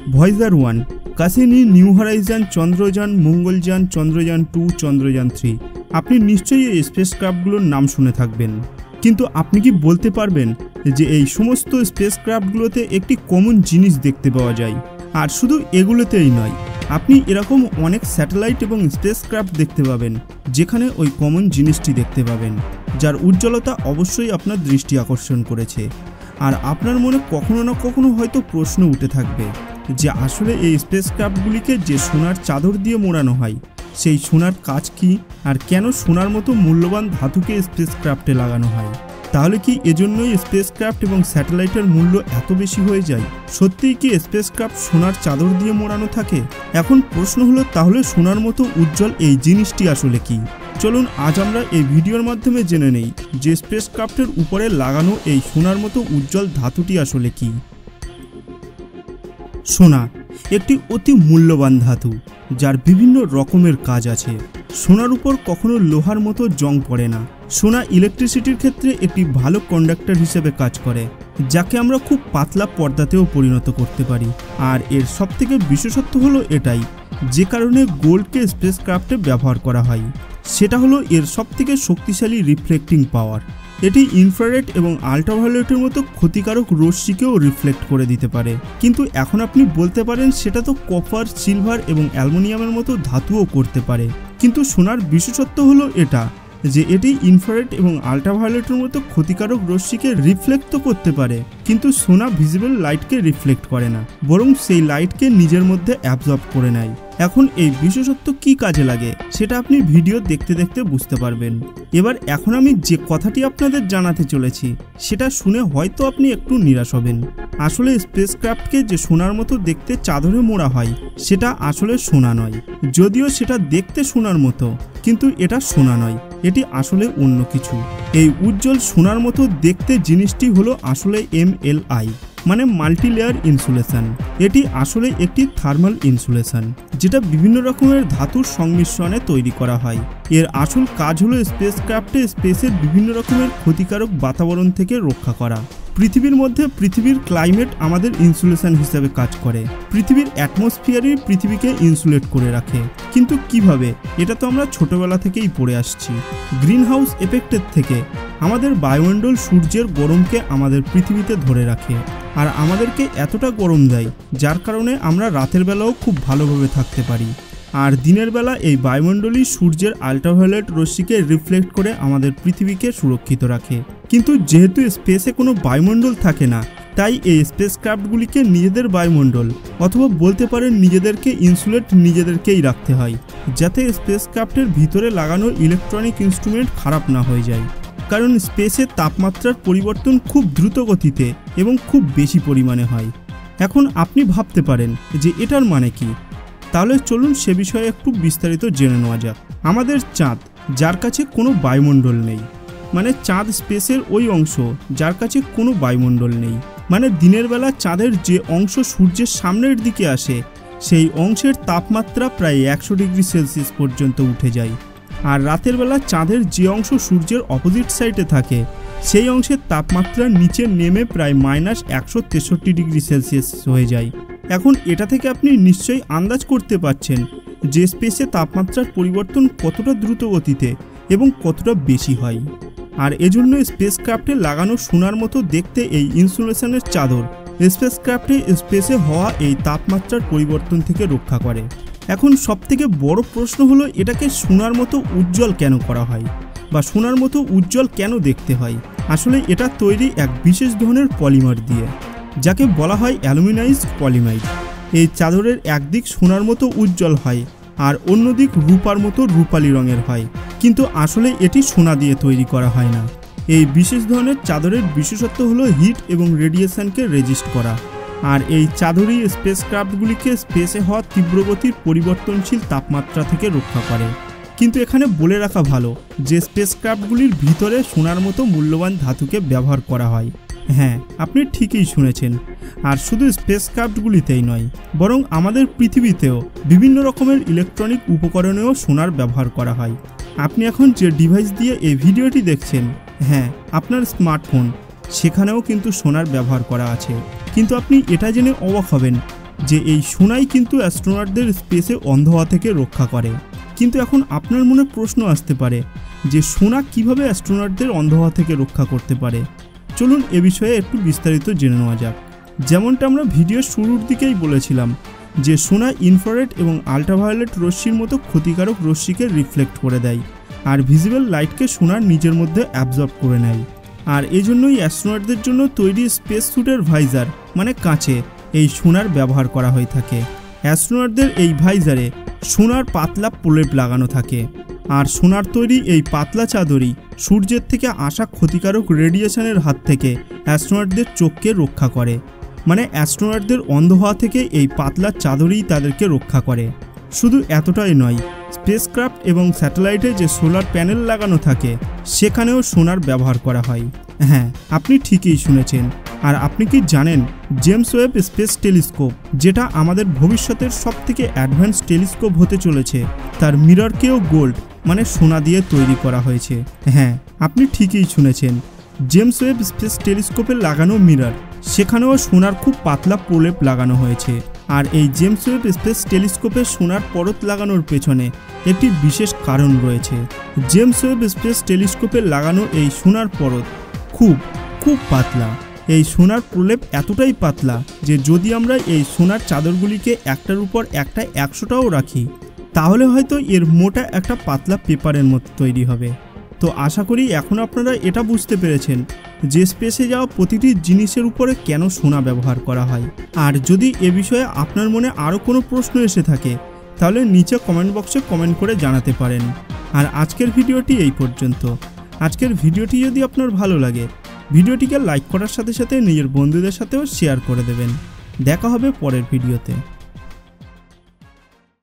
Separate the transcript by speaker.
Speaker 1: Voyager 1, Cassini, New Horizon, Chandrayaan, Mangalyaan, Chandrayaan 2, Chandrayaan 3। আপনি নিশ্চয়ই এই স্পেসক্রাফটগুলোর নাম শুনে থাকবেন, কিন্তু আপনি কি বলতে পারবেন যে এই সমস্ত স্পেসক্রাফটগুলোতে একটি কমন জিনিস দেখতে পাওয়া যায়? আর শুধু এগুলোতেই নয়, আপনি এরকম অনেক স্যাটেলাইট এবং স্পেসক্রাফট দেখতে পাবেন যেখানে ওই কমন জিনিসটি দেখতে পাবেন, যার উজ্জ্বলতা অবশ্যই আপনার দৃষ্টি আকর্ষণ করেছে। আর আপনার মনে কখনো না কখনো হয়তো প্রশ্ন উঠে থাকবে যে আসলে এই স্পেসক্রাফটগুলিকে যে সোনার চাদর দিয়ে মোড়ানো হয়, সেই সোনার কাজ কি, আর কেন সোনার মতো মূল্যবান ধাতুকে স্পেসক্রাফটে লাগানো হয়? তাহলে কি এজন্যই স্পেসক্রাফট এবং স্যাটেলাইটের মূল্য এত বেশি হয়ে যায়? সত্যিই কি স্পেসক্রাফট সোনার চাদর দিয়ে মোড়ানো থাকে? এখন প্রশ্ন হলো, তাহলে সোনার মতো উজ্জ্বল এই জিনিসটি আসলে কি? চলুন আজ আমরা এই ভিডিওর মাধ্যমে জেনে নেই যে স্পেসক্রাফটের উপরে লাগানো এই সোনার মতো উজ্জ্বল ধাতুটি আসলে কি। সোনা একটি অতি মূল্যবান ধাতু, যার বিভিন্ন রকমের কাজ আছে। সোনার উপর কখনো লোহার মতো জং পড়ে না। সোনা ইলেকট্রিসিটির ক্ষেত্রে একটি ভালো কন্ডাক্টর হিসেবে কাজ করে, যাকে আমরা খুব পাতলা পর্দাতেও পরিণত করতে পারি। আর এর সবথেকে বিশেষত্ব হলো এটাই, যে কারণে গোল্ডকে স্পেসক্রাফটে ব্যবহার করা হয়, সেটা হলো এর সবথেকে শক্তিশালী রিফ্লেক্টিং পাওয়ার। এটি ইনফ্রারেড এবং আল্ট্রাভায়োলেটের মতো ক্ষতিকারক রশ্মিকেও রিফ্লেক্ট করে দিতে পারে। কিন্তু এখন আপনি বলতে পারেন সেটা তো কপার, সিলভার এবং অ্যালুমিনিয়ামের মতো ধাতুও করতে পারে। কিন্তু সোনার বিশেষত্ব হলো এটা যে এটি ইনফ্রারেড এবং আল্ট্রাভায়োলেটের মতো ক্ষতিকারক রশ্মিকে রিফ্লেক্ট তো করতে পারে, কিন্তু সোনা ভিজিবল লাইটকে রিফ্লেক্ট করে না, বরং সেই লাইটকে নিজের মধ্যে অ্যাবজর্ব করে নেয়। এখন এই বিশেষত্ব কি কাজে লাগে সেটা আপনি ভিডিও দেখতে দেখতে বুঝতে পারবেন। এখন আমি যে কথাটি আপনাদের জানাতে চলেছি সেটা শুনে হয়তো আপনি একটু নিরাশ হবেন। আসলে স্পেসক্রাফটকে যে সোনার মতো দেখতে চাদরে মোড়া হয় সেটা আসলে সোনা নয়। যদিও সেটা দেখতে সোনার মতো, কিন্তু এটা সোনা নয়, এটি আসলে অন্য কিছু। এই উজ্জ্বল সোনার মতো দেখতে জিনিসটি হলো আসলে MLI, মানে মাল্টি লেয়ার ইনসুলেশন। এটি আসলে একটি থার্মাল ইনসুলেশন, যেটা বিভিন্ন রকমের ধাতুর সংমিশ্রণে তৈরি করা হয়। এর আসল কাজ হলো স্পেসক্রাফটে স্পেসের বিভিন্ন রকমের ক্ষতিকারক বাতাবরণ থেকে রক্ষা করা। পৃথিবীর মধ্যে পৃথিবীর ক্লাইমেট আমাদের ইনসুলেশন হিসেবে কাজ করে। পৃথিবীর অ্যাটমসফিয়ারই পৃথিবীকে ইনসুলেট করে রাখে। কিন্তু কিভাবে? এটা তো আমরা ছোটবেলা থেকেই পড়ে আসছি। গ্রিন হাউস এফেক্টের থেকে আমাদের বায়ুমণ্ডল সূর্যের গরমকে আমাদের পৃথিবীতে ধরে রাখে, আর আমাদেরকে এতটা গরম দেয় যার কারণে আমরা রাতের বেলাও খুব ভালোভাবে থাকতে পারি। আর দিনের বেলা এই বায়ুমণ্ডলই সূর্যের আল্ট্রাভায়োলেট রশ্মিকে রিফ্লেক্ট করে আমাদের পৃথিবীকে সুরক্ষিত রাখে। কিন্তু যেহেতু স্পেসে কোনো বায়ুমণ্ডল থাকে না, তাই এই স্পেসক্রাফটগুলিকে নিজেদের বায়ুমণ্ডল অথবা বলতে পারেন নিজেদেরকে ইনসুলেট নিজেদেরকেই রাখতে হয়, যাতে স্পেসক্রাফটের ভিতরে লাগানো ইলেকট্রনিক ইনস্ট্রুমেন্ট খারাপ না হয়ে যায়। কারণ স্পেসে তাপমাত্রার পরিবর্তন খুব দ্রুত গতিতে এবং খুব বেশি পরিমাণে হয়। এখন আপনি ভাবতে পারেন যে এটার মানে কি? তাহলে চলুন সে বিষয়ে একটু বিস্তারিত জেনে নেওয়া যাক। আমাদের চাঁদ, যার কাছে কোনো বায়ুমণ্ডল নেই, মানে চাঁদ স্পেসের ওই অংশ যার কাছে কোনো বায়ুমণ্ডল নেই। মানে দিনের বেলা চাঁদের যে অংশ সূর্যের সামনের দিকে আসে, সেই অংশের তাপমাত্রা প্রায় 100 ডিগ্রি সেলসিয়াস পর্যন্ত উঠে যায়। আর রাতের বেলা চাঁদের যে অংশ সূর্যের অপোজিট সাইডে থাকে, সেই অংশের তাপমাত্রা নিচে নেমে প্রায় -163 ডিগ্রি সেলসিয়াস হয়ে যায়। এখন এটা থেকে আপনি নিশ্চয়ই আন্দাজ করতে পারছেন যে স্পেসে তাপমাত্রার পরিবর্তন কতটা দ্রুত গতিতে এবং কতটা বেশি হয়। আর এজন্য স্পেসক্রাফটে লাগানো সোনার মতো দেখতে এই ইনসুলেশনের চাদর স্পেসক্রাফটে স্পেসে হওয়া এই তাপমাত্রার পরিবর্তন থেকে রক্ষা করে। এখন সবথেকে বড় প্রশ্ন হলো, এটাকে সোনার মতো উজ্জ্বল কেন করা হয়, বা সোনার মতো উজ্জ্বল কেন দেখতে হয়? আসলে এটা তৈরি এক বিশেষ ধরনের পলিমার দিয়ে, যাকে বলা হয় অ্যালুমিনাইজড পলিমাইড। এই চাদরের একদিক সোনার মতো উজ্জ্বল হয় আর অন্যদিক রূপার মতো রূপালি রঙের হয়, কিন্তু আসলে এটি সোনা দিয়ে তৈরি করা হয় না। এই বিশেষ ধরনের চাদরের বিশেষত্ব হলো হিট এবং রেডিয়েশনকে রেজিস্ট করা। আর এই চাদরই স্পেসক্রাফটগুলিকে স্পেসে হওয়া তীব্রগতির পরিবর্তনশীল তাপমাত্রা থেকে রক্ষা করে। কিন্তু এখানে বলে রাখা ভালো যে স্পেসক্রাফটগুলির ভিতরে সোনার মতো মূল্যবান ধাতুকে ব্যবহার করা হয়। হ্যাঁ, আপনি ঠিকই শুনেছেন। আর শুধু স্পেসক্রাফটগুলিতেই নয়, বরং আমাদের পৃথিবীতেও বিভিন্ন রকমের ইলেকট্রনিক উপকরণেও সোনার ব্যবহার করা হয়। আপনি এখন যে ডিভাইস দিয়ে এই ভিডিওটি দেখছেন, হ্যাঁ, আপনার স্মার্টফোন, সেখানেও কিন্তু সোনার ব্যবহার করা আছে। কিন্তু আপনি এটা জেনে অবাক হবেন যে এই সোনাই কিন্তু অ্যাস্ট্রোনটদের স্পেসে অন্ধ হওয়া থেকে রক্ষা করে। কিন্তু এখন আপনার মনে প্রশ্ন আসতে পারে যে সোনা কিভাবে অ্যাস্ট্রোনটদের অন্ধ হওয়া থেকে রক্ষা করতে পারে। চলুন এ বিষয়ে একটু বিস্তারিত জেনে নেওয়া যাক। যেমনটা আমরা ভিডিওর শুরুর দিকেই বলেছিলাম যে সোনা ইনফ্রারেড এবং আল্ট্রাভায়োলেট রশ্মির মতো ক্ষতিকারক রশ্মিকে রিফ্লেক্ট করে দেয় আর ভিজিবল লাইটকে সোনার নিজের মধ্যে অ্যাবজর্ব করে নেয়। আর এজন্যই অ্যাস্ট্রোনটদের জন্য তৈরি স্পেস স্যুটের ভাইজার মানে কাঁচে এই সোনার ব্যবহার করা হয়ে থাকে। অ্যাস্ট্রোনটদের এই ভাইজারে সোনার পাতলা প্রলেপ লাগানো থাকে আর সোনার তৈরি এই পাতলা চাদরই সূর্যের থেকে আসা ক্ষতিকারক রেডিয়েশনের হাত থেকে অ্যাস্ট্রোনটদের চোখকে রক্ষা করে। মানে অ্যাস্ট্রোনটদের অন্ধ হওয়া থেকে এই পাতলা চাদরই তাদেরকে রক্ষা করে। শুধু এতটাই নয়, স্পেসক্রাফট এবং স্যাটেলাইটে যে সোলার প্যানেল লাগানো থাকে সেখানেও সোনার ব্যবহার করা হয়। হ্যাঁ, আপনি ঠিকই শুনেছেন। আর আপনি কি জানেন জেমস ওয়েব স্পেস টেলিস্কোপ, যেটা আমাদের ভবিষ্যতের সবথেকে অ্যাডভান্স টেলিস্কোপ হতে চলেছে, তার মিররকেও গোল্ড মানে সোনা দিয়ে তৈরি করা হয়েছে। হ্যাঁ, আপনি ঠিকই শুনেছেন। জেমস ওয়েব স্পেস টেলিস্কোপে লাগানো মিরর, সেখানেও সোনার খুব পাতলা প্রলেপ লাগানো হয়েছে। আর এই জেমস ওয়েব স্পেস টেলিস্কোপে সোনার পরত লাগানোর পেছনে একটি বিশেষ কারণ রয়েছে। জেমস ওয়েব স্পেস টেলিস্কোপে লাগানো এই সোনার পরত খুব পাতলা। এই সোনার প্রলেপ এতটাই পাতলা যে যদি আমরা এই সোনার চাদরগুলিকে একটার উপর একটা 100টাও রাখি তাহলে হয়তো এর মোটা একটা পাতলা পেপারের মতো তৈরি হবে। তো আশা করি এখন আপনারা এটা বুঝতে পেরেছেন যে স্পেসে যাওয়া প্রতিটি জিনিসের উপরে কেন সোনা ব্যবহার করা হয়। আর যদি এ বিষয়ে আপনার মনে আরও কোনো প্রশ্ন এসে থাকে তাহলে নিচে কমেন্ট বক্সে কমেন্ট করে জানাতে পারেন। আর আজকের ভিডিওটি এই পর্যন্ত। আজকের ভিডিওটি যদি আপনার ভালো লাগে ভিডিওটিকে লাইক করার সাথে সাথে নিজের বন্ধুদের সাথেও শেয়ার করে দেবেন। দেখা হবে পরের ভিডিওতে।